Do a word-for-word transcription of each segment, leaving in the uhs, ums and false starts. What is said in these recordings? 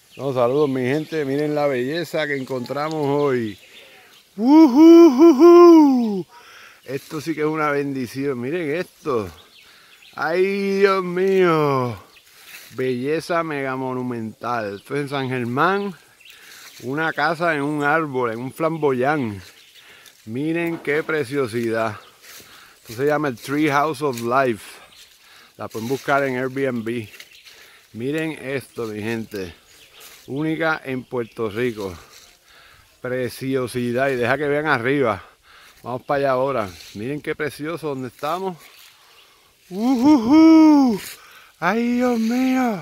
No, saludos mi gente, miren la belleza que encontramos hoy. ¡Uh-huh-huh-huh! Esto sí que es una bendición, miren esto. ¡Ay, Dios mío! Belleza mega monumental. Esto es en San Germán, una casa en un árbol, en un flamboyán. Miren qué preciosidad. Esto se llama el Tree House of Life. La pueden buscar en Airbnb. Miren esto, mi gente. Única en Puerto Rico. Preciosidad. Y deja que vean arriba. Vamos para allá ahora. Miren qué precioso donde estamos. Uh, uh, uh. ¡Ay, Dios mío!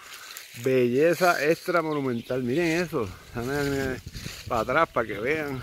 Belleza extra monumental. Miren eso. Déjame para atrás para que vean.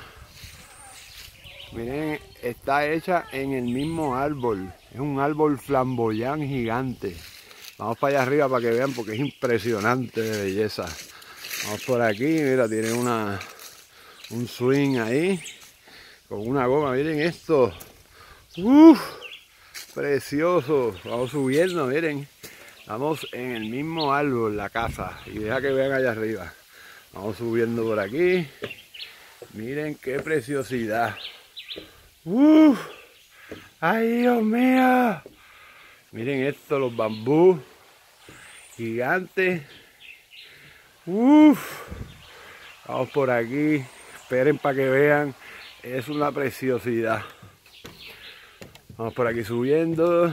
Miren, está hecha en el mismo árbol. Es un árbol flamboyán gigante. Vamos para allá arriba para que vean porque es impresionante de belleza. Vamos por aquí, mira, tiene una un swing ahí con una goma. Miren esto. Uf, precioso. Vamos subiendo, miren. Estamos en el mismo árbol, la casa. Y deja que vean allá arriba. Vamos subiendo por aquí. Miren qué preciosidad. Uf, ay, Dios mío. Miren esto, los bambús gigantes. Uf, vamos por aquí. Esperen para que vean. Es una preciosidad. Vamos por aquí subiendo.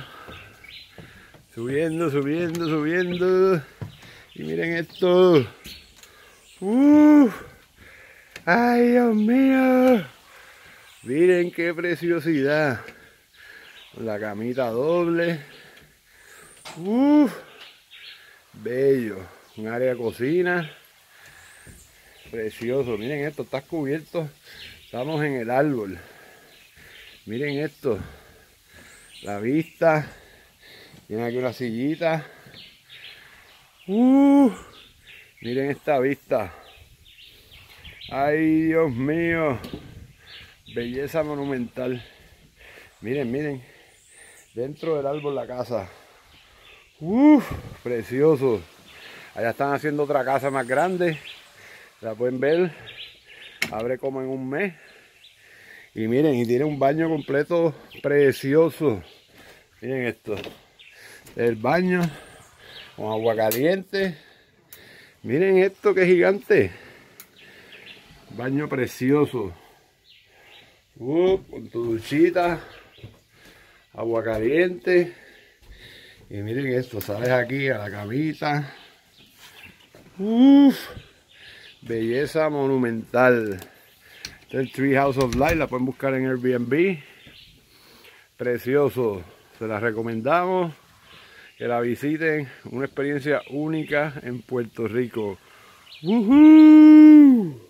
Subiendo, subiendo, subiendo. Y miren esto. Uf, ay, Dios mío. Miren qué preciosidad. La camita doble. Uf, bello. Un área de cocina. Precioso. Miren esto, está cubierto. Estamos en el árbol. Miren esto. La vista. Tiene aquí una sillita. Uh, miren esta vista. Ay, Dios mío. Belleza monumental. Miren, miren. Dentro del árbol la casa. Uf, precioso. Allá están haciendo otra casa más grande. La pueden ver. Abre como en un mes. Y miren, y tiene un baño completo precioso. Miren esto. El baño con agua caliente. Miren esto que gigante. Baño precioso. Uh, con tu duchita. Agua caliente. Y miren esto, sales aquí a la camita. Uf, belleza monumental. Este es el Tree House of Life, la pueden buscar en Airbnb. Precioso, se la recomendamos. Que la visiten, una experiencia única en Puerto Rico. ¡Woohoo!